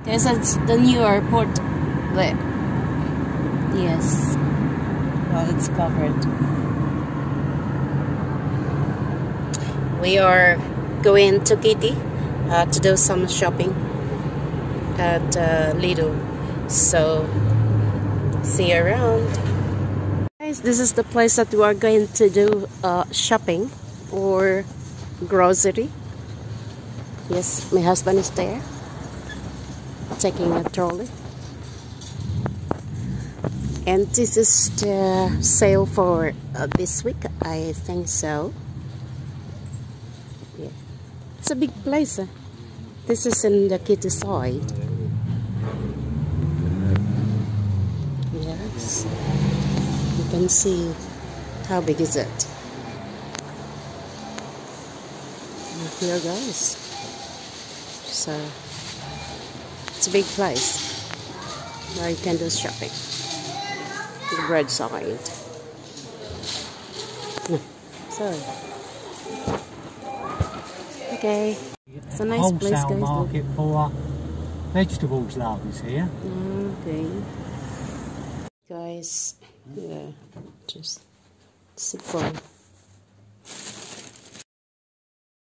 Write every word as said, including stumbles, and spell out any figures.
There's a, the new airport there. Yes. Well, it's covered. We are going to Kiti uh, to do some shopping at uh, Lidl. So, see you around. Guys, this is the place that we are going to do uh, shopping or grocery. Yes, my husband is there, taking a trolley. And this is the sale for uh, this week, I think so. Yeah. It's a big place. Uh. This is in the Kiti side. Yes. You can see how big is it. And here goes. So it's a big place. Now you can do shopping. The bread side. So okay. It's a nice wholesale place, guys. Market for vegetables, love, is here. Okay. Guys, yeah, just sit for